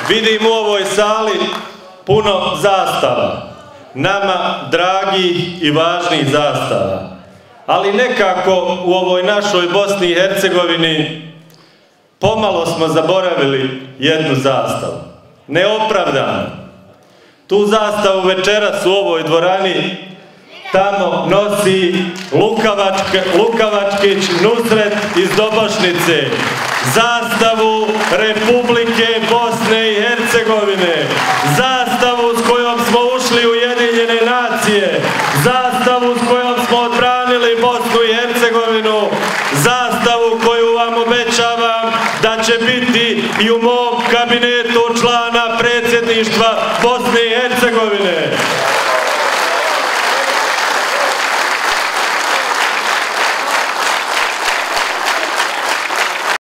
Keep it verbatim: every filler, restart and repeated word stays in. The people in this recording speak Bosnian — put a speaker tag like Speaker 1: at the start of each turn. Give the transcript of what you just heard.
Speaker 1: Vidim u ovoj sali puno zastava, nama dragih i važnih zastava, ali nekako u ovoj našoj Bosni i Hercegovini pomalo smo zaboravili jednu zastavu, neopravdano. Tu zastavu večeras u ovoj dvorani tamo nosi Lukavačkić Nusret iz Dobošnice, zastavu Republike Bosne i Hercegovine, zastavu s kojom smo ušli u Ujedinjene nacije, zastavu s kojom smo odbranili Bosnu i Hercegovinu, zastavu koju vam obećavam da će biti i u mom kabinetu člana predsjedništva Bosne i Hercegovine.